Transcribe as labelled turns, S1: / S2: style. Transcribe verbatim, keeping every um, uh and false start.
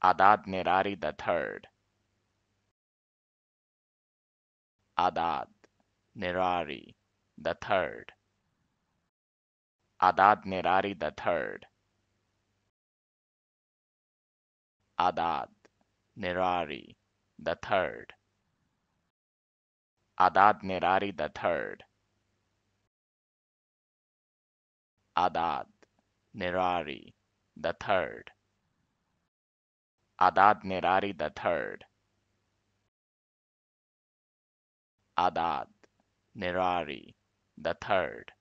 S1: Adad Nirari the third. Adad Nirari the third. Adad Nirari the third. Adad Nirari the third. Adad Nirari the third. Adad Nirari the third. Adad Nirari the third. Adad Nirari the third.